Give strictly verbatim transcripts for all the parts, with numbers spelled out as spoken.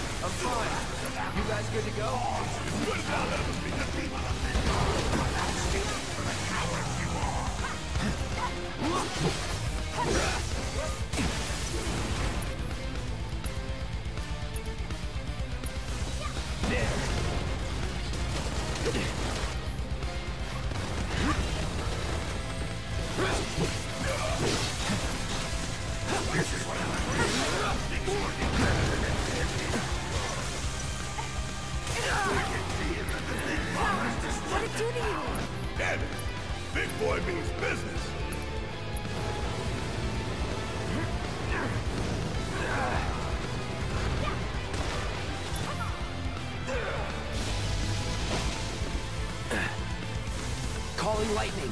I'm fine. You guys good to go? Good enough to be the people of this for the cowards you are. There. This is what I like. Things working better than expected. We can feel that the big bomb is What did it do to you? Damn it! Big boy means business. Calling lightning.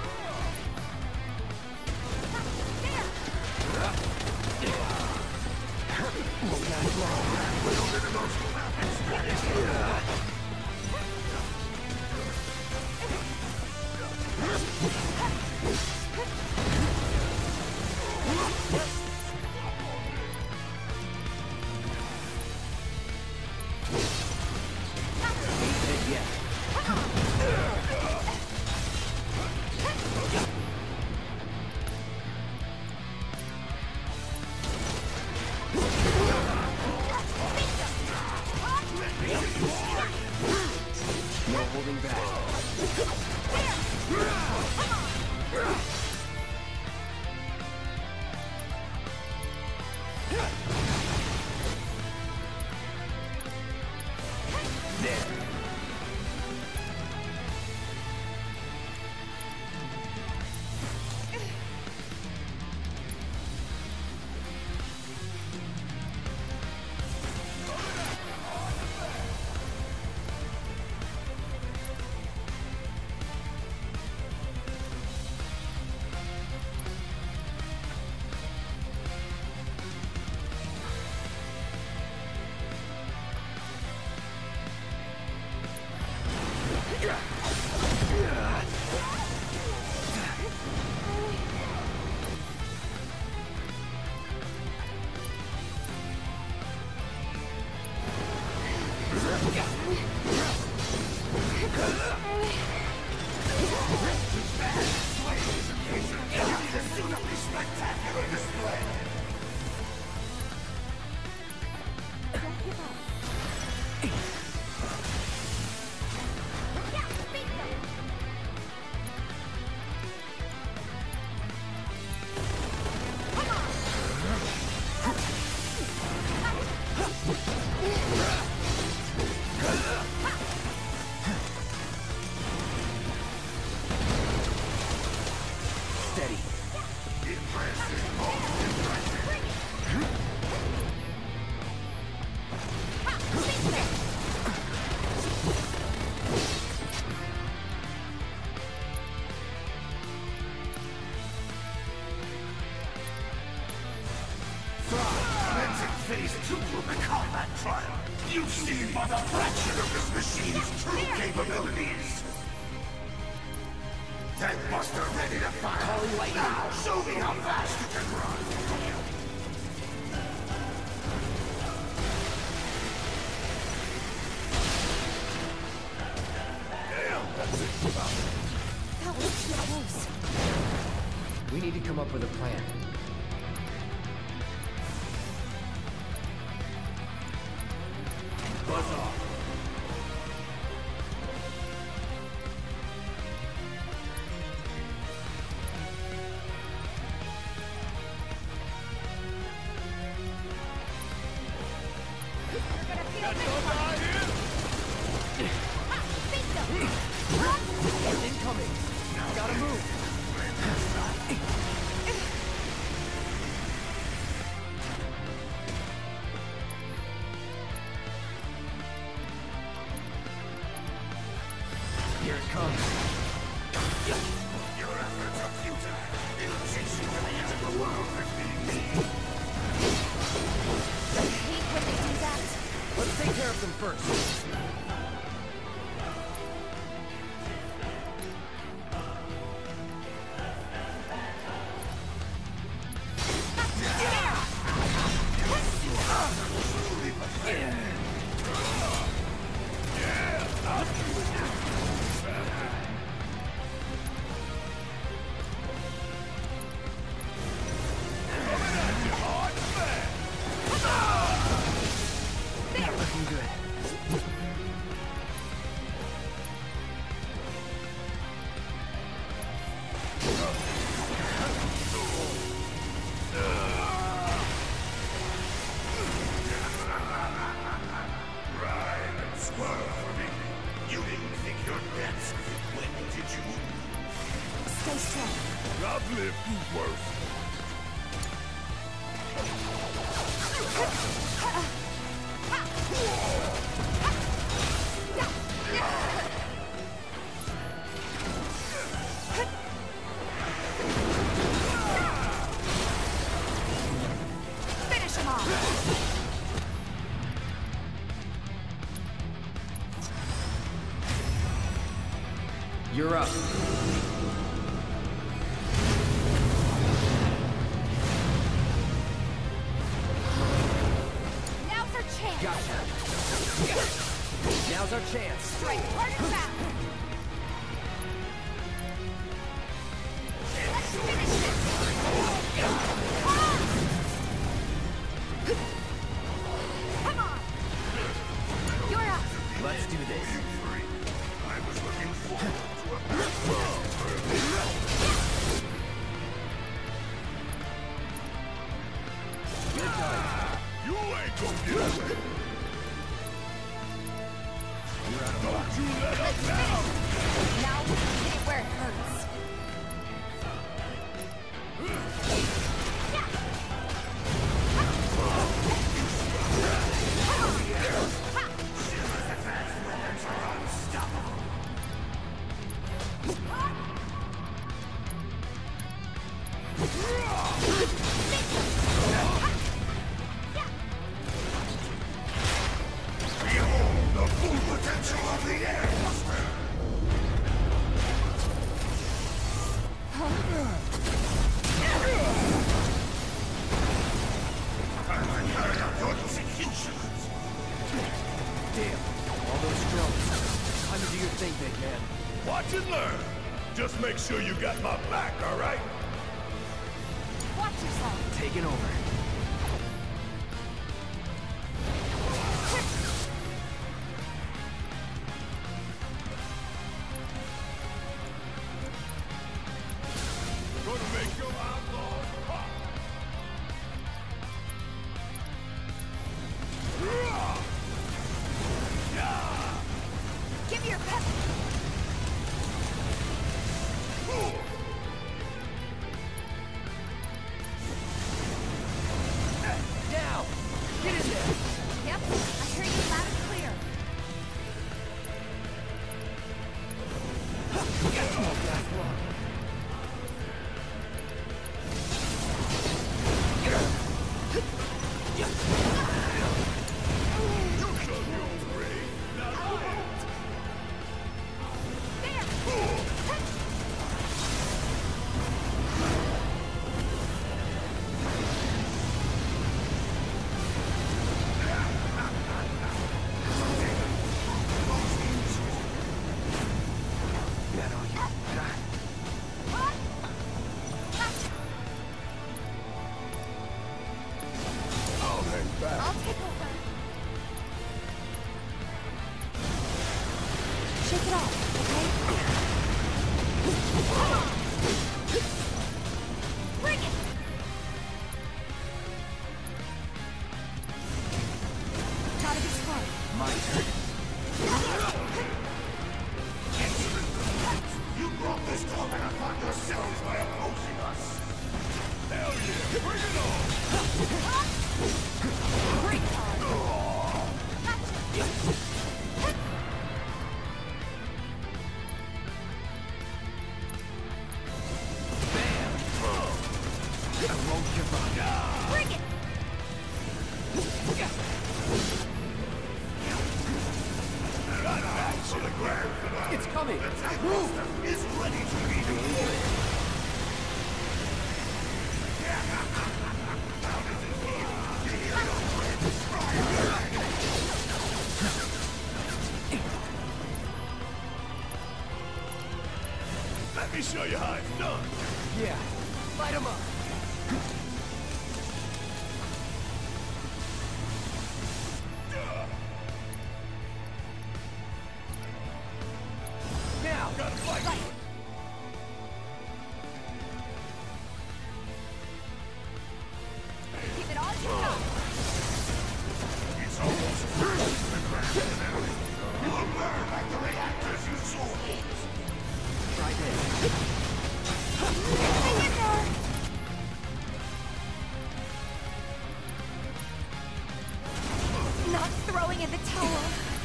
Phase two of the combat trial. You've seen but a fraction of this machine's true capabilities. Tank Buster ready to fire. Calling lightning. Now show me how fast you can run. Damn, that's it. That was too close. We need to come up with a plan. Buzz off. Got those out here? Incoming. Gotta move. Here it comes. Your efforts are futile. It'll chase you to the end of the world if need be. I hate when they do that. Let's take care of them first. Truly pathetic. looking good. Ride and squirm for me. You didn't think your debts. When did you? Stay strong. I've lived through worse. Finish him off. You're up. Now's our chance. Gotcha. Now's our chance. Strike hard and fast. Let's finish this. Come on. You're up. Let's do this. I was looking forward to a best You're done. You ain't gonna get away. You're out of luck. Don't you let up now. Now hit it where it hurts. Behold the full potential of the air buster. Your executions. Damn. All those drones. Time to do your thing, big man. Watch and learn. Just make sure you got my back, all right? Watch yourself. Taking over. Gonna make your eyeballs pop. Give me your pep. Now! Get in there! Yep, I hear you loud and clear. That won't last long. You showed your own way. Now There! That all you got? I'll hang back. I'll take over. Shake it off, okay? Come on! Bring it! Gotta be smart. My turn. You brought this torment upon yourselves by opposing us. Hell yeah! Bring it on! Break hard. Gotcha. Bam! I won't give up. Bring it! Got back to the ground. It's coming! Move! Is ready to be deployed. Let me show you how it's done. Yeah. Light him up. throwing in the towel.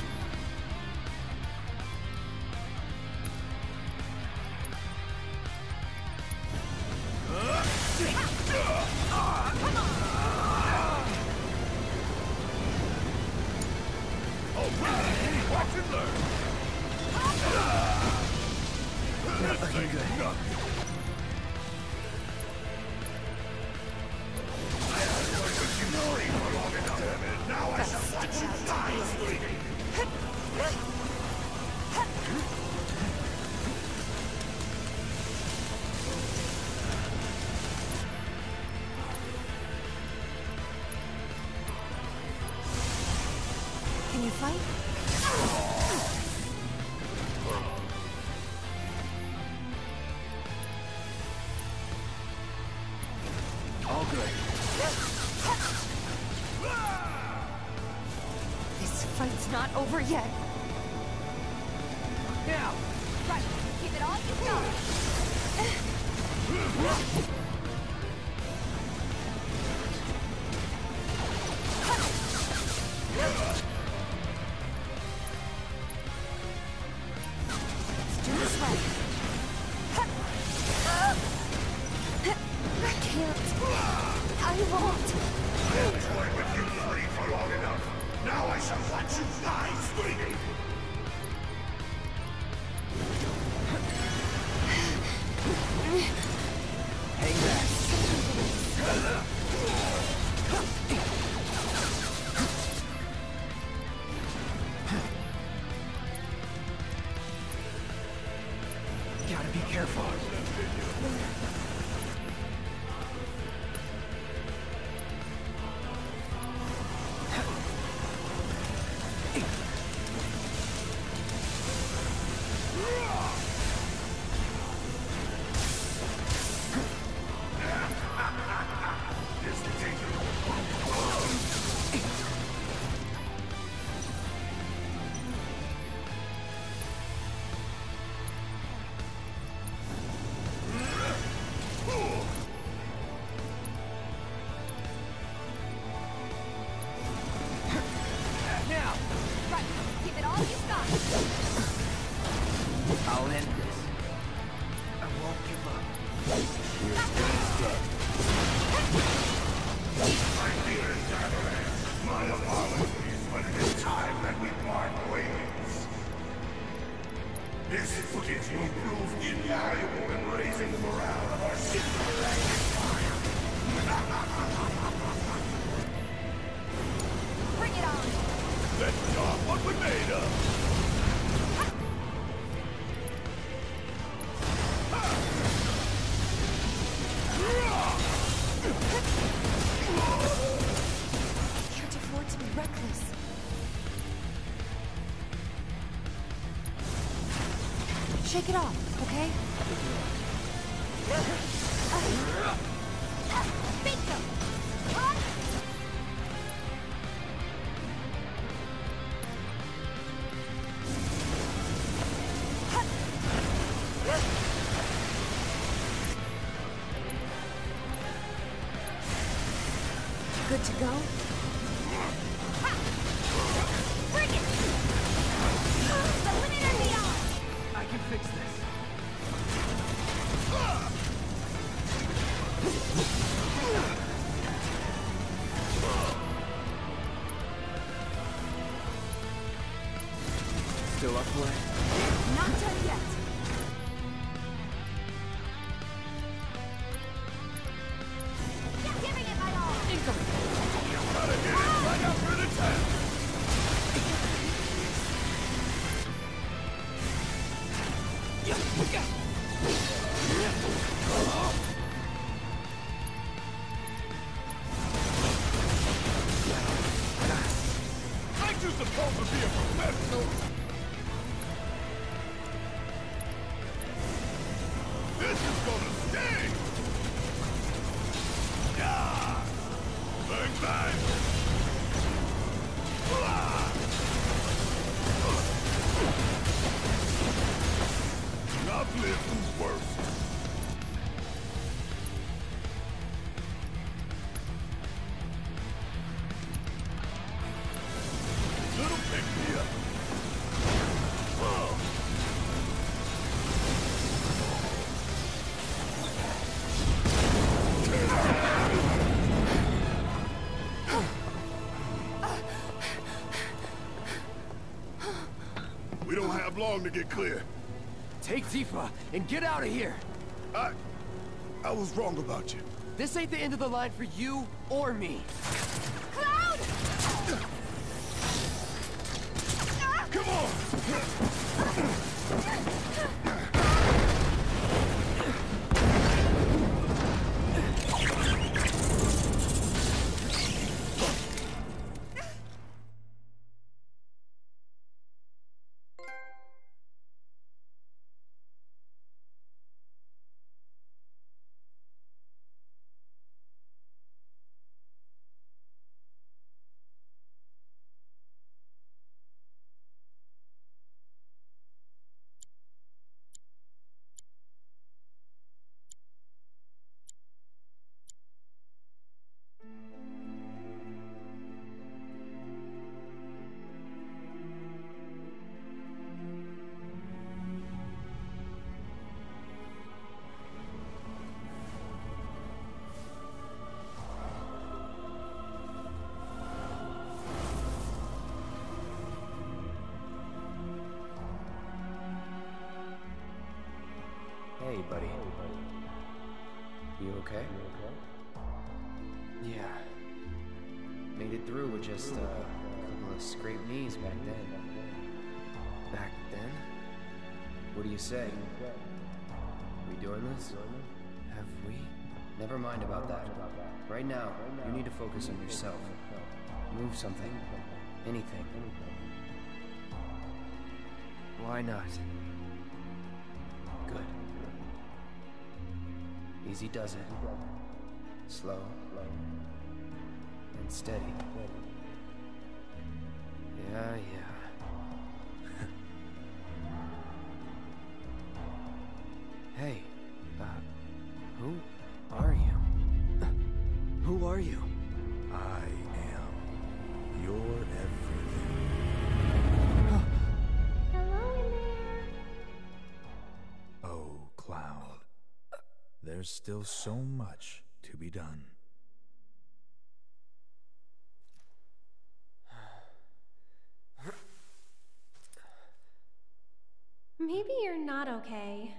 Watch and learn. Not looking good. Now I shall watch you die bleeding. Can you fight? All good. This fight's not over yet. Now! Right, give it all you got. Let's do this right. I can't. I won't. I have toyed with you three for long enough. Now I shall watch you die screaming. Hang back. Gotta be careful. This danger. Now! Right, give it all you got. I'll end this. I won't give up. Your stay's dead. My dear Daggerhead, my apologies, but it is time that we part ways. This footage will prove invaluable in raising the morale of our sympathetic empire. Bring it on. Let's talk what we're made of. Can't afford to be reckless. Shake it off, okay? Bingo! Huh? Good to go? Bring it! The limit and beyond! I can fix this. Still up for it? Not done yet. Giving it my all. Incoming! Gotta get it right after the test. Aren't you supposed to be a professional? This is gonna sting! Yeah! Bang, bang! Ah! I've lived through worse. We don't have long to get clear. Take Tifa and get out of here. I... I was wrong about you. This ain't the end of the line for you or me. Cloud! Come on! Hey, buddy. You okay? Yeah. Made it through with just uh, a couple of scraped knees back then. Back then? What do you say? We doing this? Have we? Never mind about that. Right now, you need to focus on yourself. Move something. Anything. Why not? Good. Easy does it. Slow. And steady. Yeah, yeah. Hey, uh, who are you? Who are you? I am your everything. Hello in there. Oh, Cloud. There's still so much to be done. Maybe you're not okay.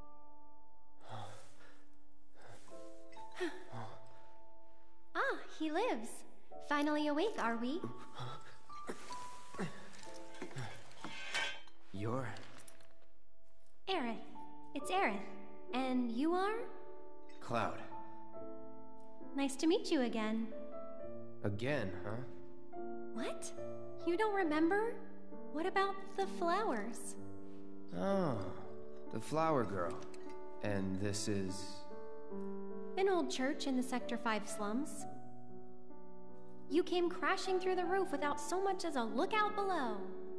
Ah, he lives. Finally awake, are we? You're... Aerith. It's Aerith. And you are? Cloud. Nice to meet you again. Again, huh? What? You don't remember? What about the flowers? Oh, the flower girl. And this is... An old church in the Sector five slums. You came crashing through the roof without so much as a look out below.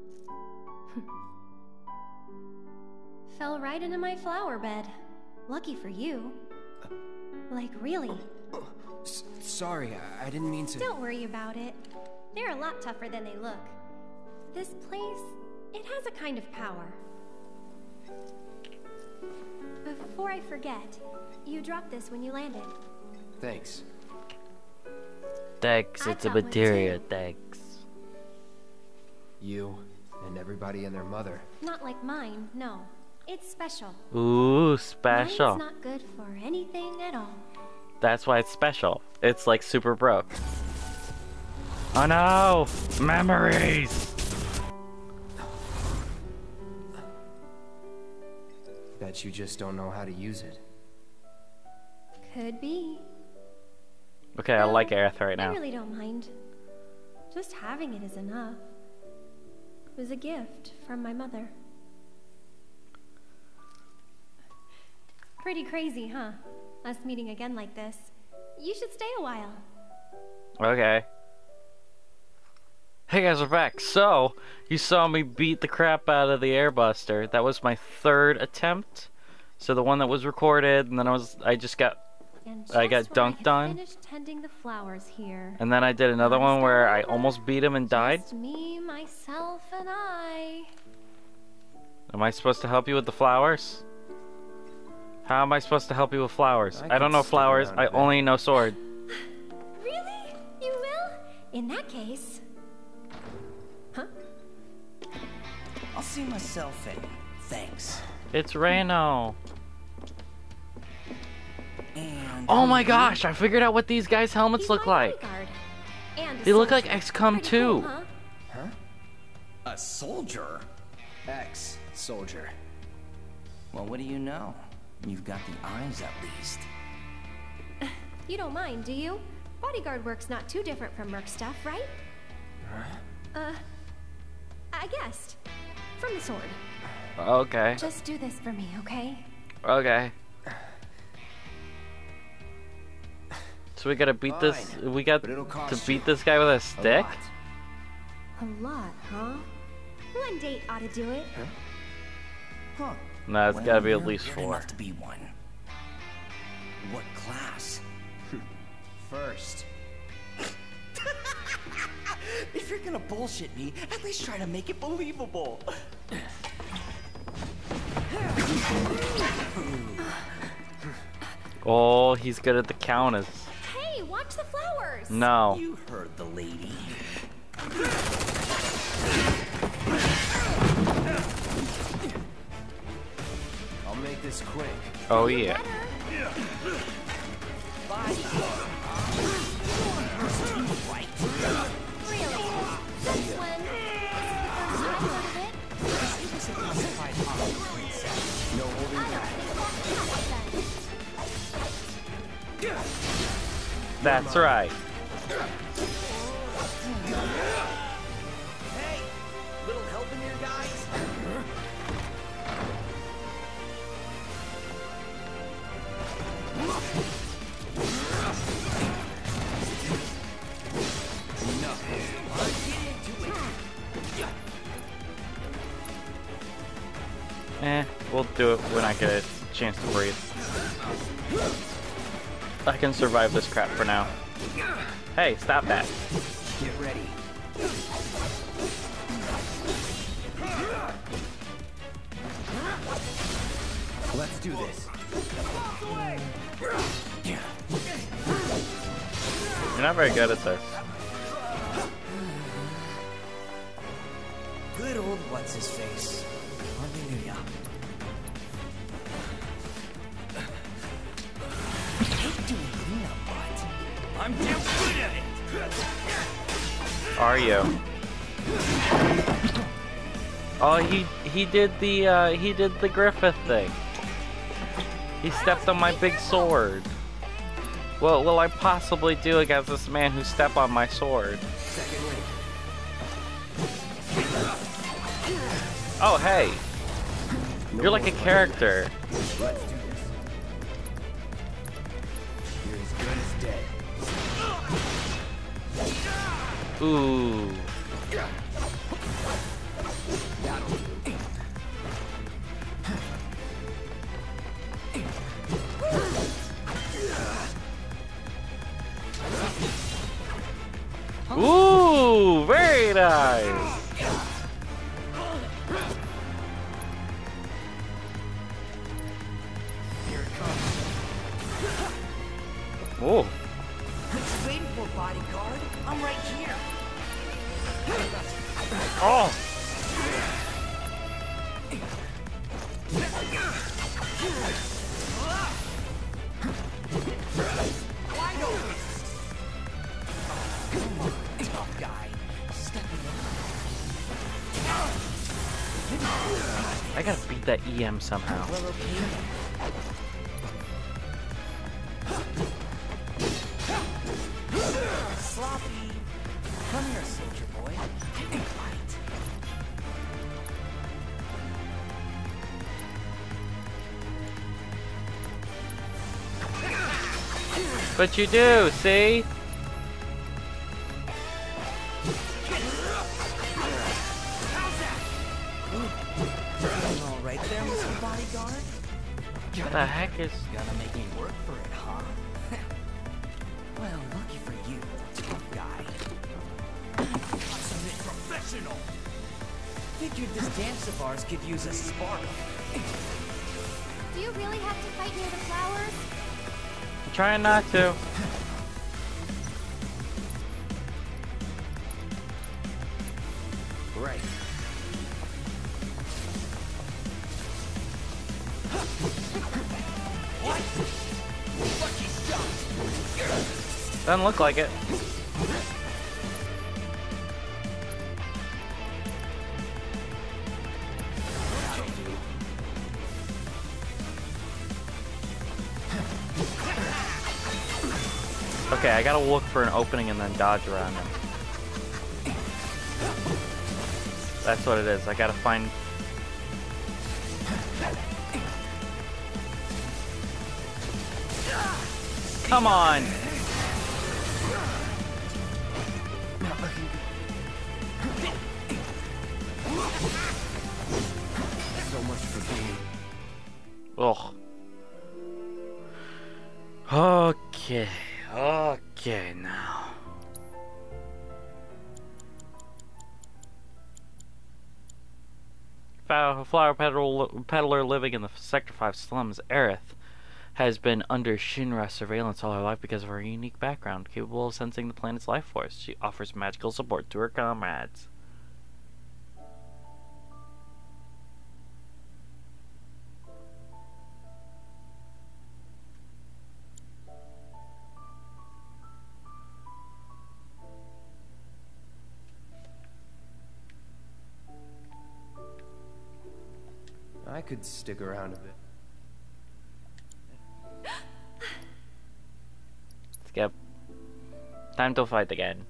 Fell right into my flower bed. Lucky for you. Like, really. S sorry, I, I didn't mean to... Don't worry about it. They're a lot tougher than they look. This place, it has a kind of power. Before I forget, you dropped this when you landed. Thanks. Thanks, I it's a got one materia, too. thanks. You and everybody and their mother. Not like mine, no. It's special. Ooh, special. Mine's not good for anything at all. That's why it's special. It's like super broke. Oh no! Memories! Bet you just don't know how to use it. Could be. Okay, I Well, like Aerith right I now. really don't mind. Just having it is enough. It was a gift from my mother. Pretty crazy, huh? Us meeting again like this. You should stay a while. Okay. Hey guys, we're back. So, you saw me beat the crap out of the airbuster. That was my third attempt. So the one that was recorded, and then I was, I just got, And I got just when dunked had on. Finished tending the flowers here. And then I did another one where I almost beat him and died. Just me, myself, and I. Am I supposed to help you with the flowers? How am I supposed to help you with flowers? I I, don't can know stick flowers. around I a bit. only know sword. Really? You will? In that case. Huh? I'll see myself in. Thanks. It's Reno. And Oh my gosh, I figured out what these guys' helmets He's look my like. bodyguard. And a They look like soldier. X COM Pretty two. cool, huh? Huh? A soldier? Ex-soldier. Well, what do you know? You've got the eyes at least. You don't mind, do you? Bodyguard work's not too different from Merc stuff, right? Huh? Uh, I guessed. From the sword. Okay. Just do this for me, okay? Okay. So we gotta beat this. Fine, We got but it'll to cost beat you this guy with a A stick. lot. A lot, huh? One date ought to do it. Huh. No, it's Well, gotta be at you're least good four. enough to be one. What class? First. If you're gonna bullshit me, at least try to make it believable. Oh, he's good at the counters. Hey, watch the flowers! No. You heard the lady. I'll make this quick. Oh yeah. Really? Since when? This is the first I've heard of it. No holding I back. don't think it's that That's right. Hey, little help in here, guys? Eh, we'll do it when I get a chance to breathe. I can survive this crap for now. Hey, stop that. Get ready. Let's do this. You're not very good at this. Good old what's his face. Hallelujah. I hate doing cleanup, but I'm damn good at it. Are you? Oh, he he did the uh, he did the Griffith thing. He stepped on my big sword. What will I possibly do against this man who stepped on my sword? Second link. Oh, hey. You're like a character. Let's do this. You're as good as dead. Ooh. That'll do. Ooh, very nice. Here it comes. Ooh. What you waiting for, bodyguard? I'm right here. Oh. Wide open. Come on, tough guy. Step it I gotta beat that E M somehow. up. Well, okay then. Sloppy. Come here, soldier boy. Take a bite. But you do, see? Feeling all right there, Mister Bodyguard? What the heck is... Gonna make me work for it, huh? Well, lucky for you, tough guy. Consummate professional. Figured this dance of ours could use a spark. Do you really have to fight near the flowers? I'm trying not to. Right. Doesn't look like it. Okay, I gotta look for an opening and then dodge around him. That's what it is. I gotta find... Come on! So much for being. Ugh. Okay. Okay, now. A flower peddler living in the Sector five slums, Aerith, has been under Shinra surveillance all her life because of her unique background, capable of sensing the planet's life force. She offers magical support to her comrades. I could stick around a bit. Skip. Time to fight again.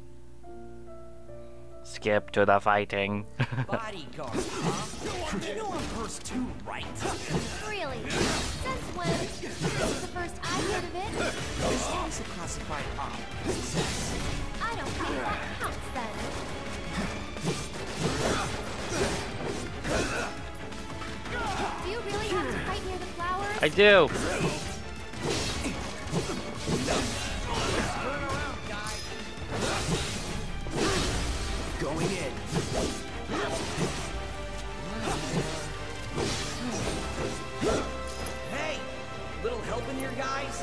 Skip to the fighting. Bodyguard, huh? You know I'm first too, right? Really? Since when? This is the first I've heard of it. This game's a classified op. I don't think that counts then. Do you really have to fight near the flowers? I do. Going in. Hey! Little help in here, guys?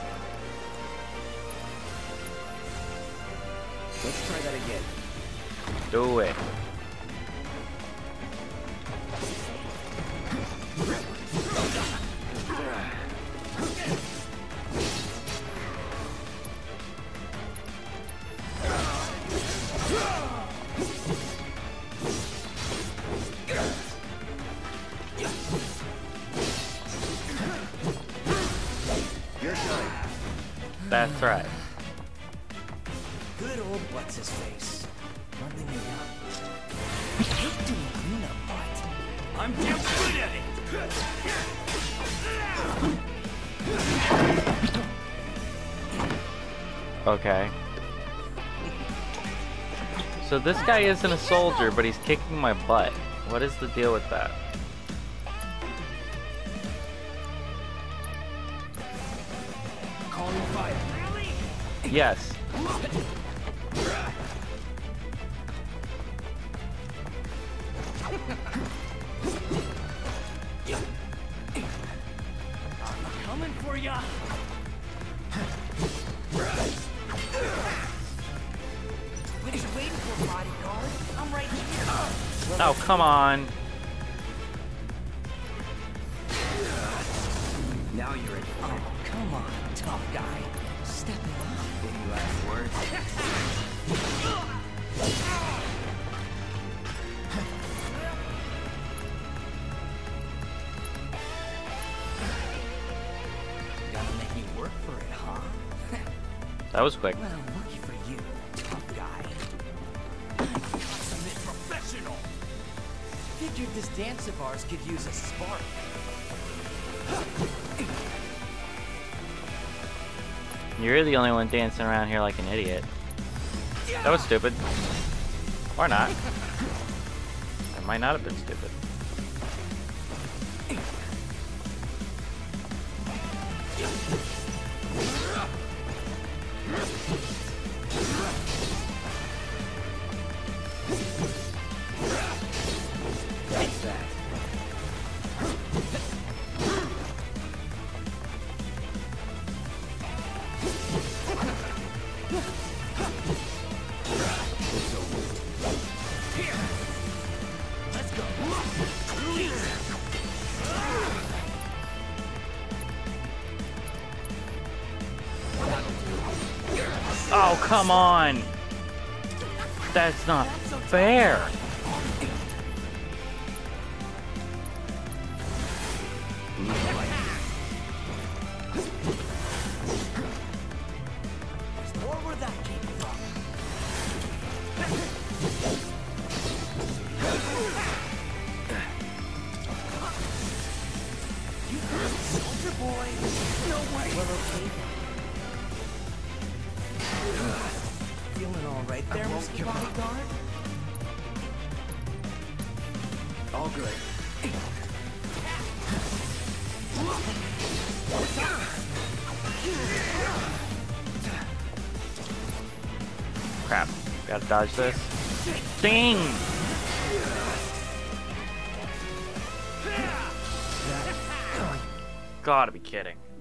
Let's try that again. Do it. That's right. Good old what's his face. Running me up. I hate doing cleanup, but I'm damn good at it. Okay. So this guy isn't a soldier, but he's kicking my butt. What is the deal with that? Calling fire. Really? Yes. I'm coming for ya. What are you waiting for, bodyguard? I'm right here. Oh, come on. Now you're in. Oh, come on, tough guy. Step it up. Any last words? Gotta make me work for it, huh? That was quick. Well, lucky for you, tough guy. Consummate professional. Figured this dance of ours could use a spark. You're the only one dancing around here like an idiot. That was stupid. Or not. It might not have been stupid. What's that? Here. Let's go. Oh, come on! That's not fair! More where that came from. You soldier boy. No way. Well, okay. Feeling all right there, Mister Bodyguard? All good. Crap. Gotta dodge this. Ding! Gotta be kidding.